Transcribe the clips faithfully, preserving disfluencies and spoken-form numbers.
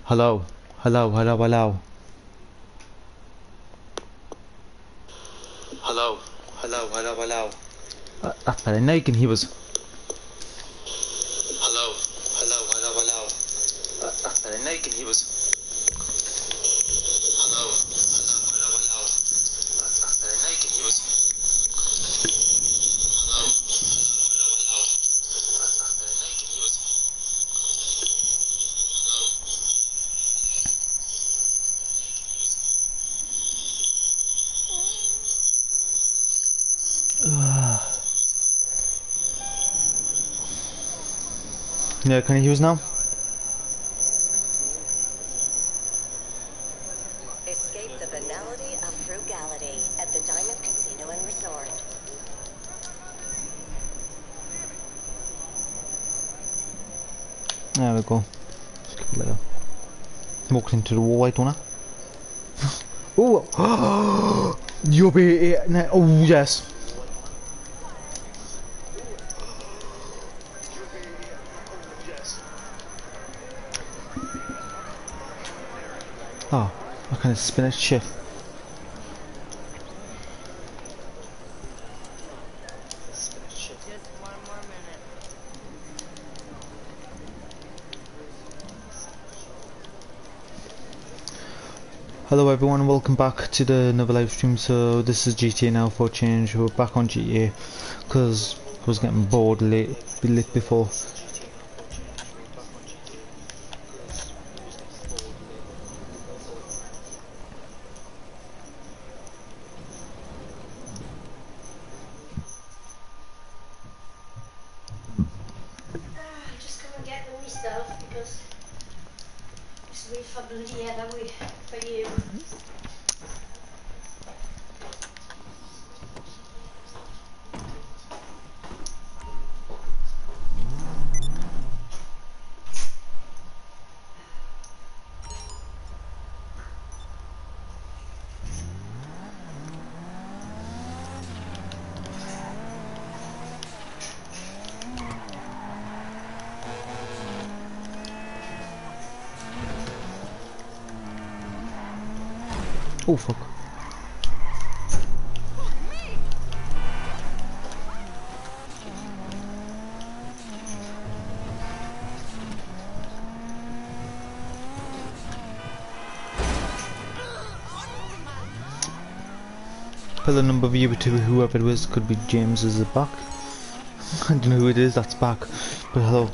Hello, hello, hello, hello. Hello, hello, hello, hello. Uh, that's better. Now you can hear us. Hello, hello, hello, hello. Uh, that's better. Now you can hear us. Hello, hello, hello, hello. Uh, that's better. Now you can hear us. Hello, hello, hello, hello. Uh, that's better. Now you can hear us. Yeah, can you hear us now? Escape the banality of frugality at the Diamond Casino and Resort. There we go. Skip it later. Walks into the wall, don't I? Oh! You'll be. Oh, yes. Oh, what kind of spinach shit? Just one more minute. Hello everyone, welcome back to the another live stream. So this is G T A now for a change. We're back on G T A because I was getting bored late, late before. Just come and get them myself because it's we for bloody head, are we? For you. Oh fuck. Pillar number viewer to whoever it was, could be James is it back? I don't know who it is that's back, but hello.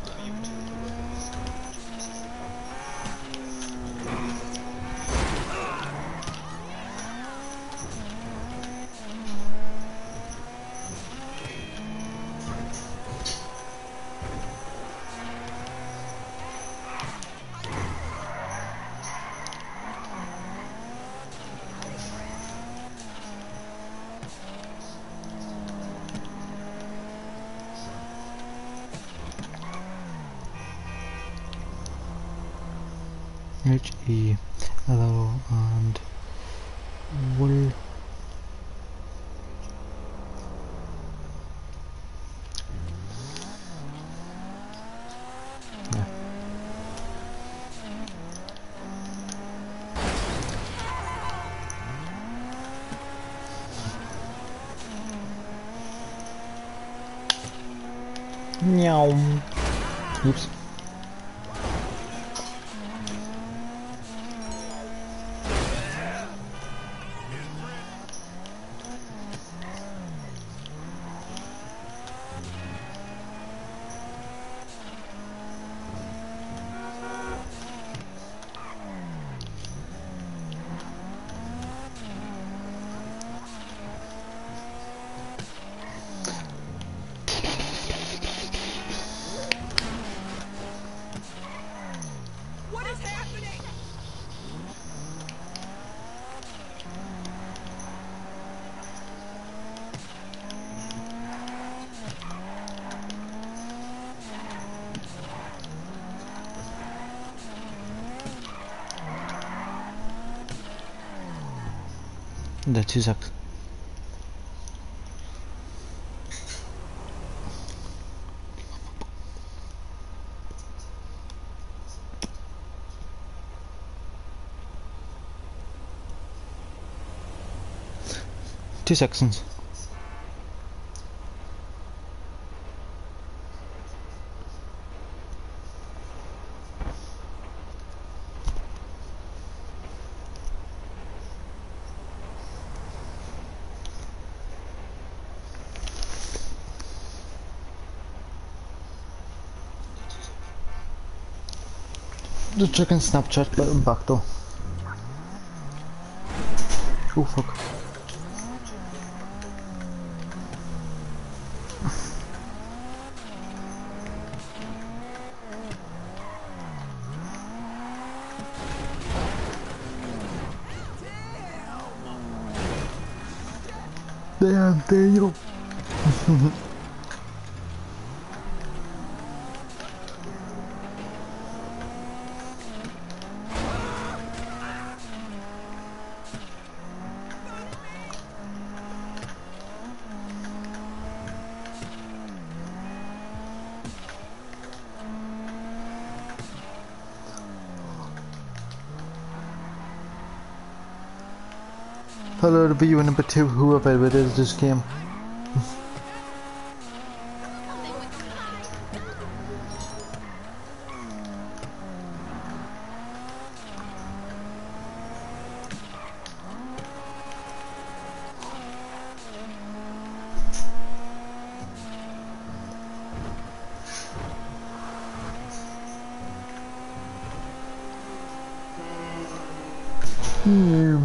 H E L O and Will. Yeah. Meow. Oops. What is happening? The two seconds. Two seconds. Just checking Snapchat button back though. Oh fuck. Damn, damn. Hello to viewer number two, whoever it is this game. Hmm.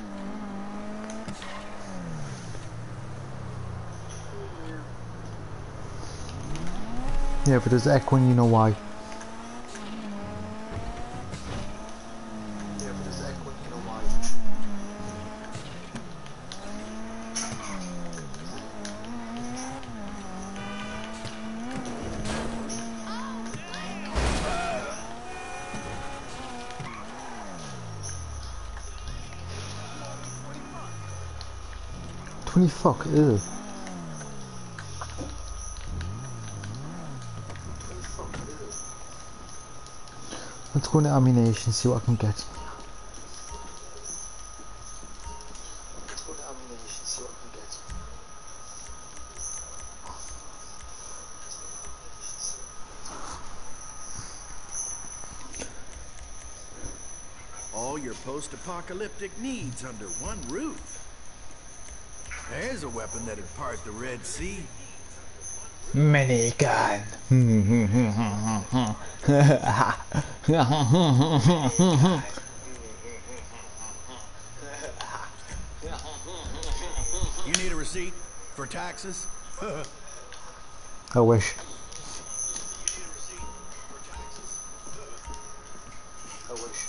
Yeah, but it's echoing, you know why. Yeah, but it's echoing, you know why. Twenty fuck, ew. Let's go into ammunition, see what I can get. Let's go into ammunition, see what I can get. All your post-apocalyptic needs under one roof. There's a weapon that'd part the Red Sea. Minigun. You need a receipt for taxes? I wish. I wish.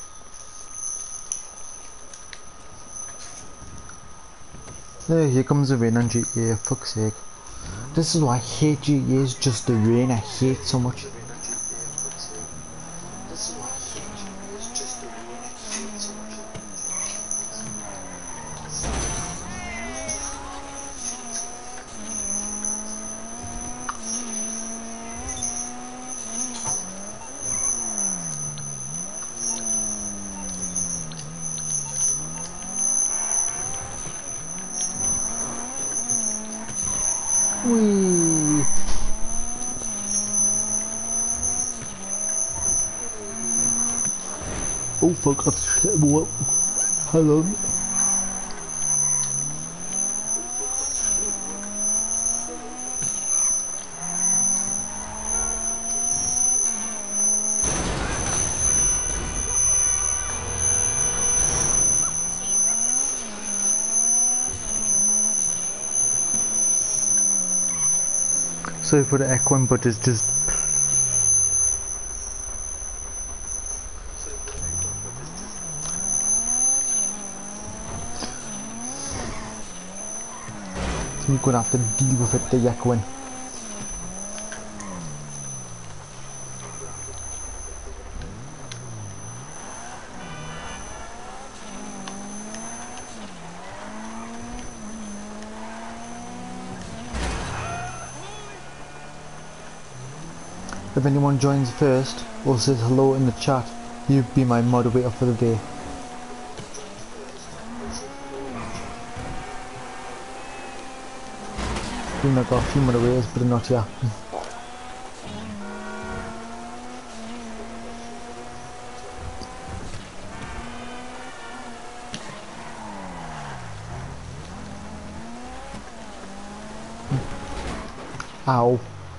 There, here comes the rain on G T A, fuck's sake. This is why I hate G T A, is just the rain I hate so much. This is why I hate G T A, is just the rain I hate so much. Whee! Oh fuck, that's what? Hello? Sorry for the echoing, but it's just you're gonna have to deal with it, the echoing. If anyone joins first or says hello in the chat, you'll be my moderator for the day. been like a few more ways, but not yet. Ow.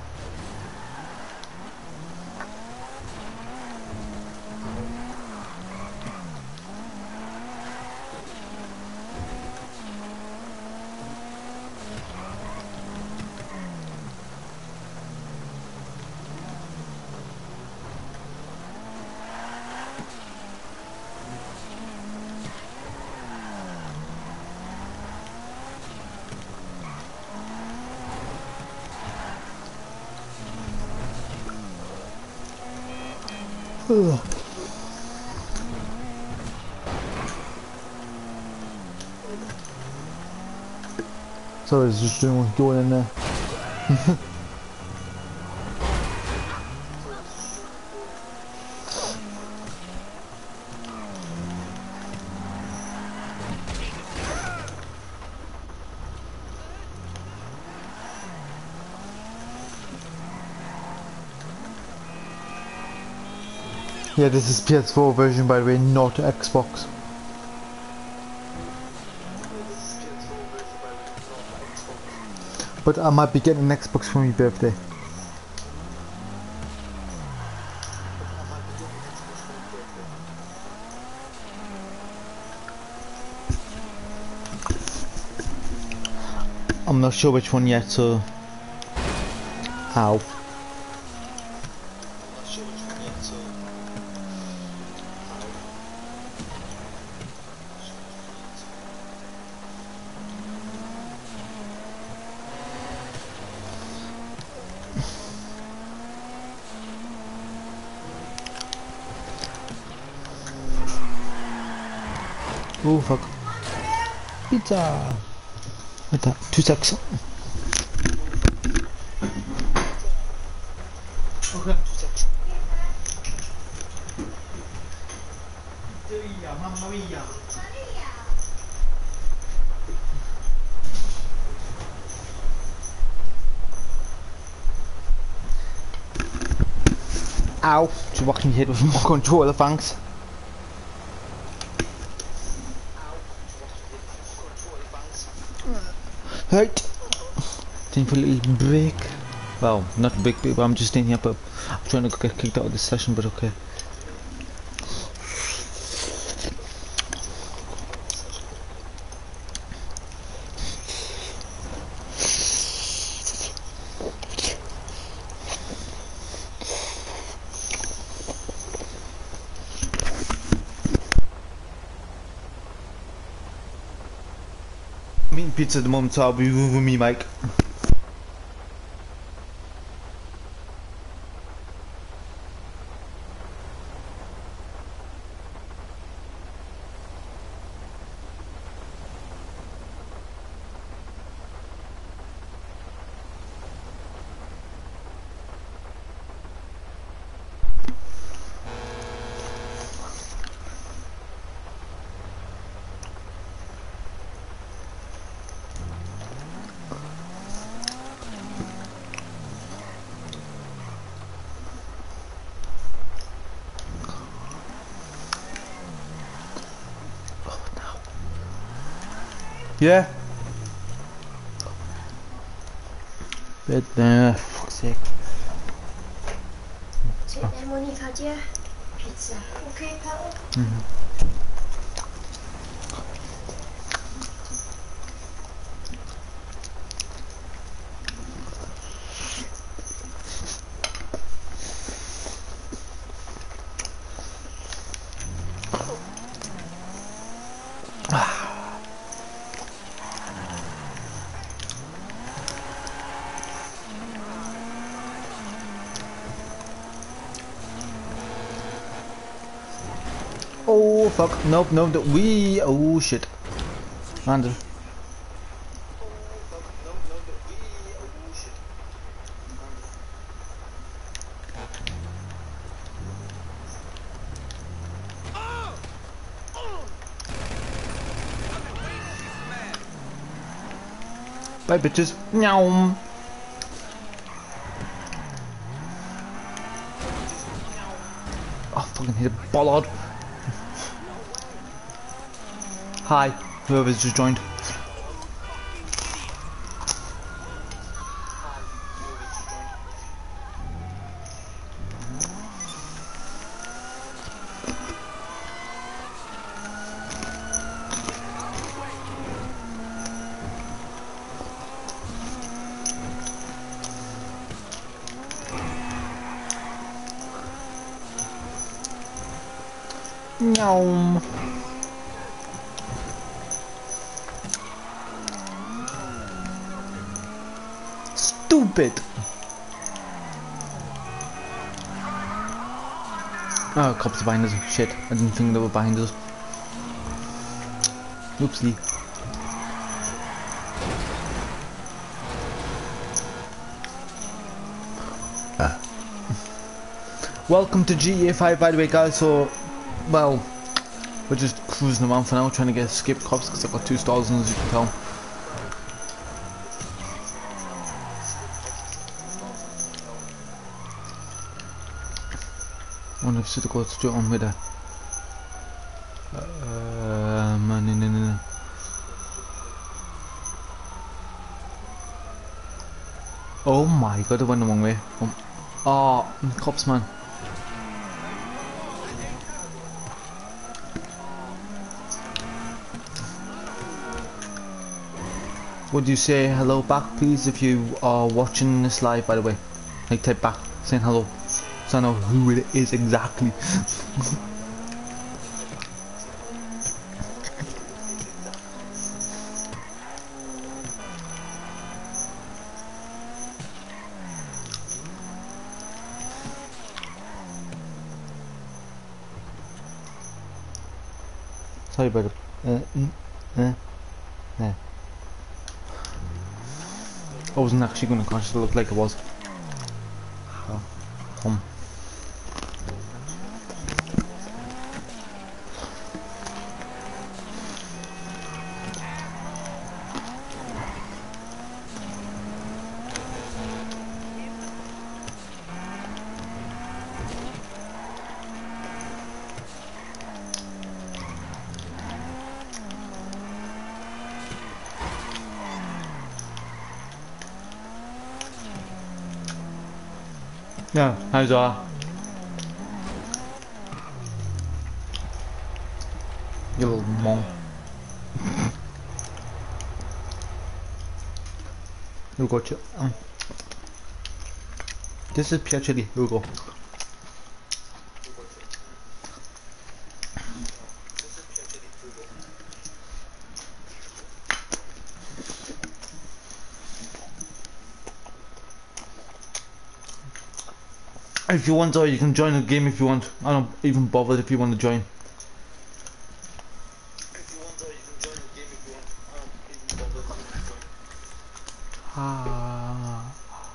Ugh. Sorry, it's just doing what's going in there. Yeah, this is P S four version, by the way, not Xbox. But I might be getting an Xbox for my birthday. I'm not sure which one yet, so... Ow. Oh fuck. Pizza! Wait that, two secs. Okay. Two secs. Mamma mia! Ow! Just whacking your head with my controller, thanks. Right, time for a little break. Well, not a break, but I'm just staying here, but I'm trying to get kicked out of this session, but okay. I'm eating pizza at the moment, so I'll be with me, Mike. Yeah. Bit there, for fuck's sake. Take them when you've had your pizza. Okay, pal? Mm-hmm. Oh fuck, nope, nope, the we oh shit. Under. Bye bitches. Meow. Oh, fucking hit a bollard. Hi, whoever's just joined. Meow. Stupid. Oh, cops are behind us. Shit, I didn't think they were behind us. Oopsie. Ah. Welcome to G T A five, by the way, guys. So, well, we're just cruising around for now, trying to get escape cops because I've got two stars, as you can tell. I wonder if I should go straight on with her. Uh, man, no, no, no, no. Oh my god, I went the wrong way. Um, oh, cops, man. Would you say hello back, please, if you are watching this live, by the way? Like, type back, saying hello, so I know who it is exactly. Sorry about it. Uh, mm, uh, uh. I wasn't actually going to catch it, it looked like it was. Oh, come. Yeah, how's that? You little mong. You got you. Um, this is pure chili. Here we go. If you want to, you can join the game if you want. I don't even bother if you want to join. If you want to, you can join the game if you want. I don't even bother if you want to join. Ah.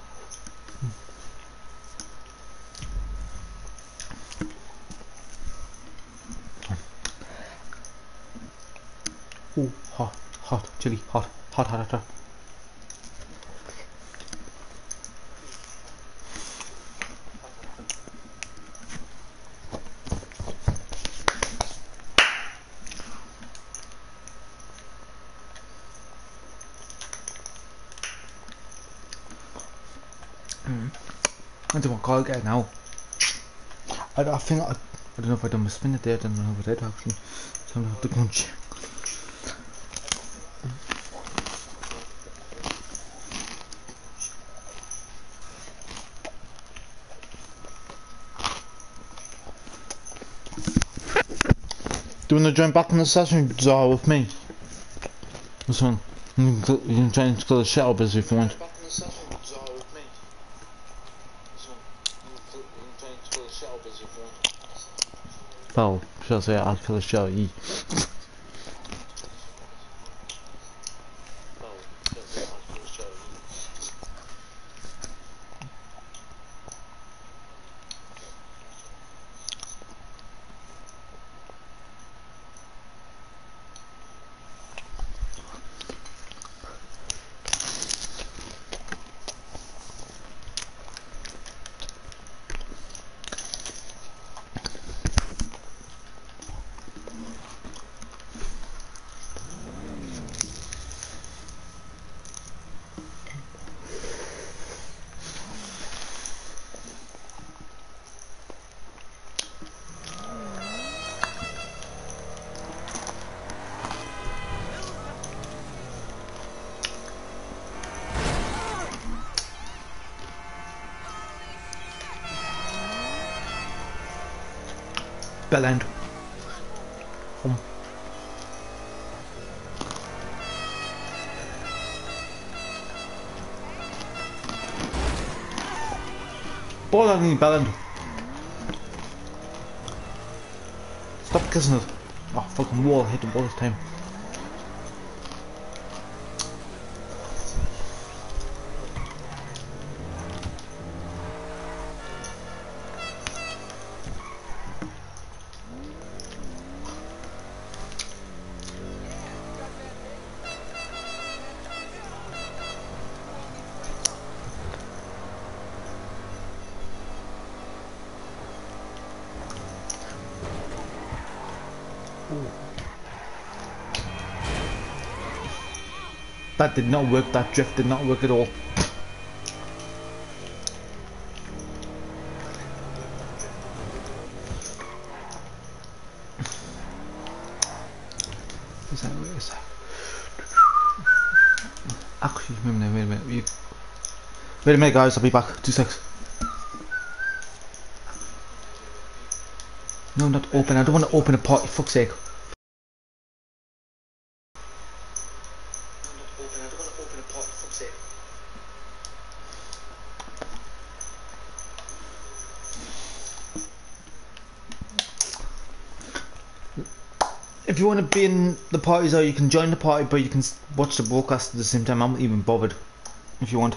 Oh, hot, hot, chili, hot, hot, hot, hot, hot. I don't want to call it now. I, I think I, I don't know if I done my spin it there. I don't know if I did actually. So I'm gonna have to go and check. Do you want to join back in the session Zara with me? This one. You can, you can join to the shadow biz if you want. Well, shall I say I'll kill a shell E. Bell end. Home. Ball on the bell end. Stop kissing it. Oh, fucking wall, hit the wall this time. That did not work, that drift did not work at all. Is that where is that? Actually, wait a minute, wait a minute. You... Wait a minute guys, I'll be back. Two seconds. No, not open. I don't want to open a party, fuck's sake. If you want to be in the parties, or you can join the party, but you can watch the broadcast at the same time. I'm not even bothered. If you want.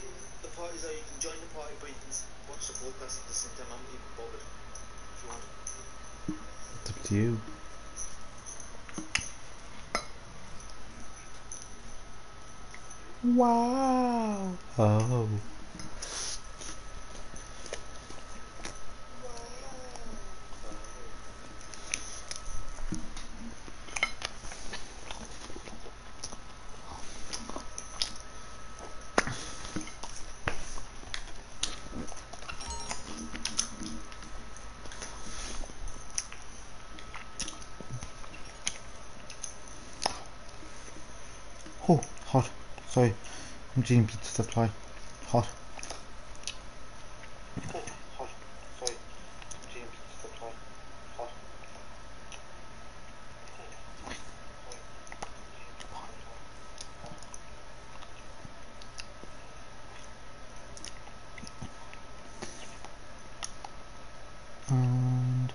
It's up to you. Wow. Oh. Oh, hot. Sorry. I'm eating pizza supply. Hot. Oh, hot. Sorry. I'm eating pizza supply. Hot. And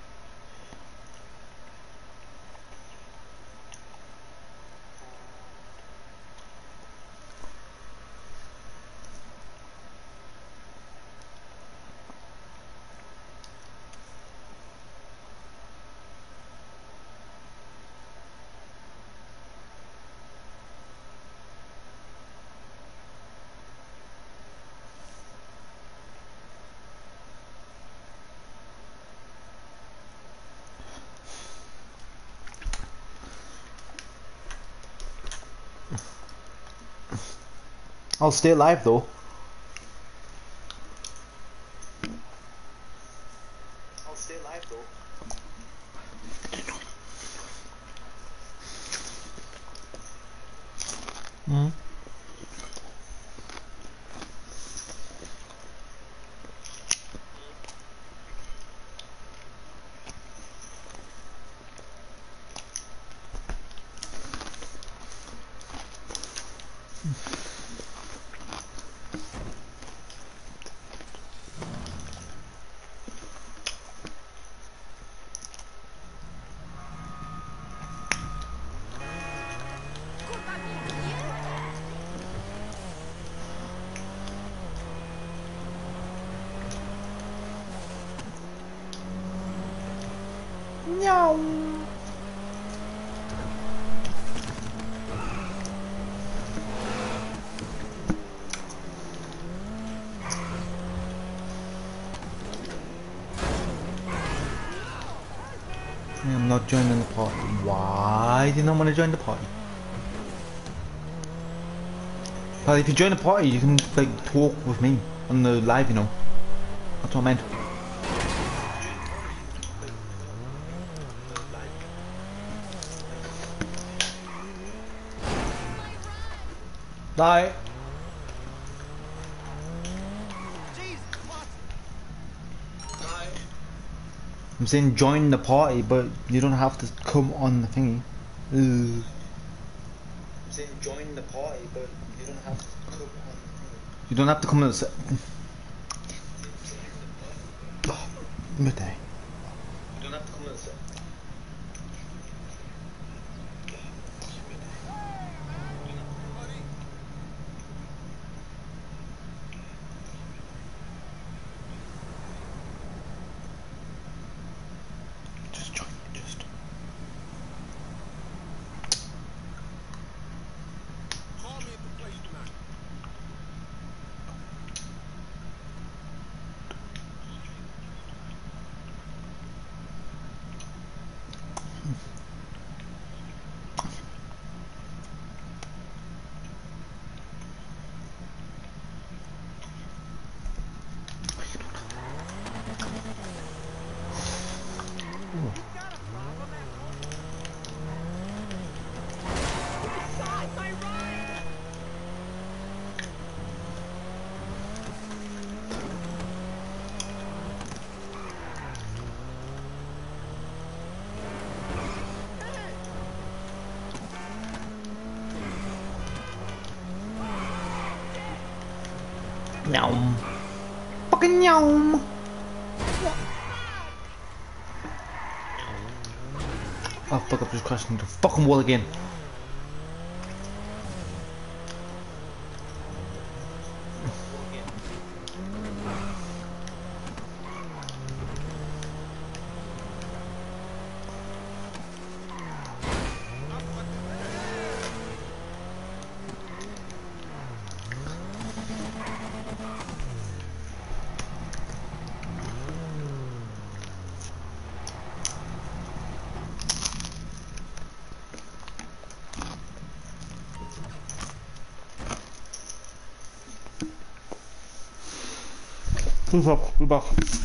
I'll stay alive though. I'll stay alive though. Hmm. No. I'm not joining the party. Why do you not want to join the party? Well, if you join the party, you can like talk with me on the live, you know. That's what I meant. Die. I'm saying join the party, but you don't have to come on the thingy. Ugh. I'm saying join the party, but you don't have to come on the thingy. You don't have to come on the set. Oh, midday. You don't have to come on the set. Yum. Fucking yum. Oh fuck, I've just crashed into the fucking wall again. Who's up? Who's back?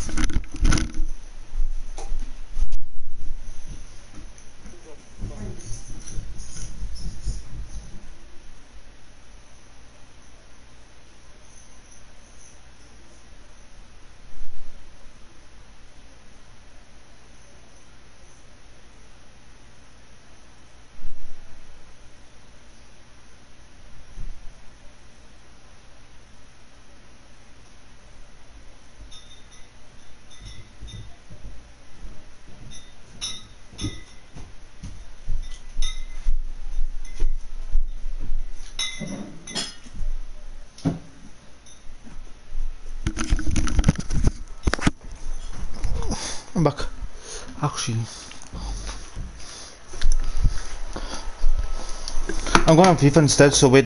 I'm back. Actually, I'm going on FIFA instead, so wait.